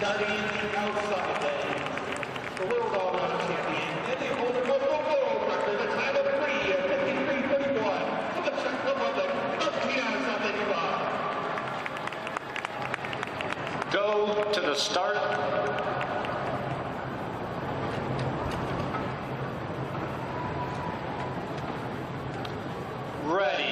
studying the outside lanes. The world all-around champion, and the holder of the world record, the time of 3:53:31 for the Czech Republic of Kina. Go to the start. Ready.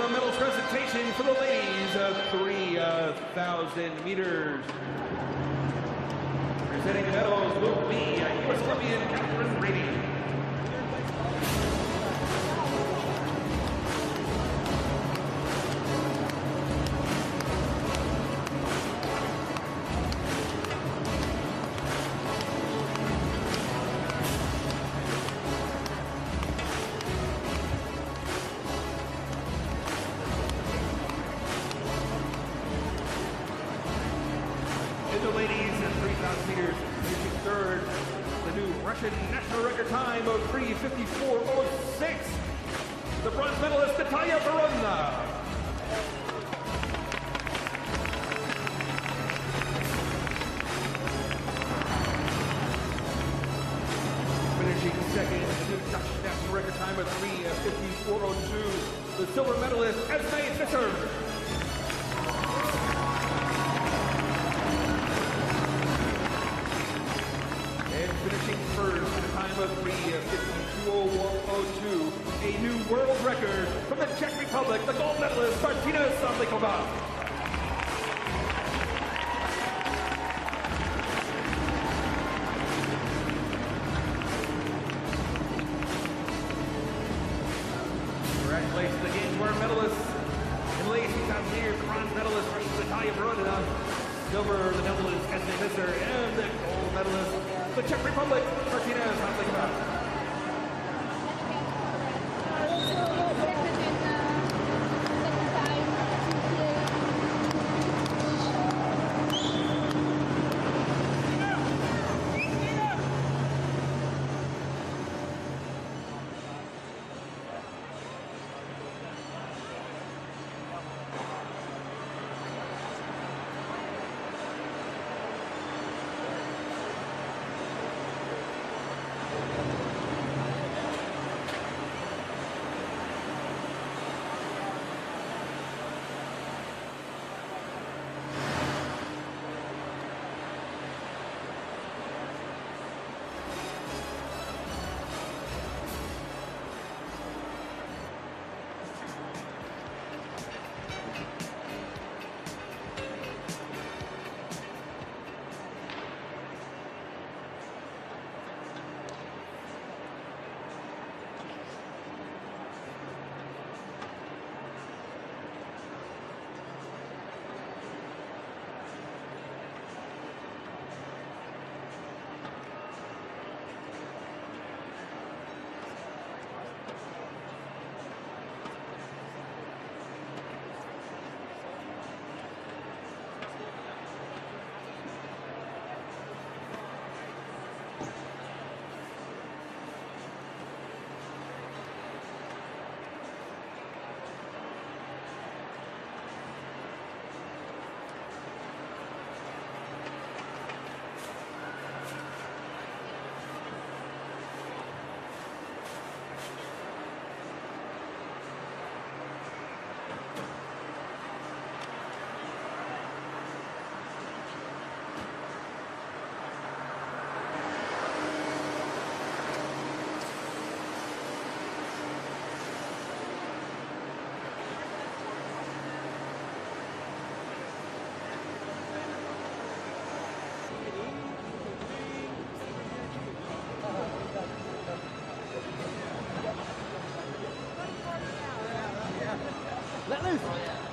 our medals presentation for the ladies of 3,000 meters. Presenting the medals will be U.S. Olympian Catherine Brady. In the ladies at 3,000 meters, finishing third, the new Russian national record time of 3:54.06. The bronze medalist Natalia Voronina. Finishing second, the new Dutch national record time of 3:54.02. The silver medalist Esme Visser. Finishing first at a time of 3:52.02, a new world record from the Czech Republic, the gold medalist Martina Sablikova. Congratulations again to our medalists. In the ladies 2,000 meters, the bronze medalist Natalia Voronina, silver the Netherlands Esme Visser, and the gold medalist the Czech Republic, Martina Sablikova. Let loose.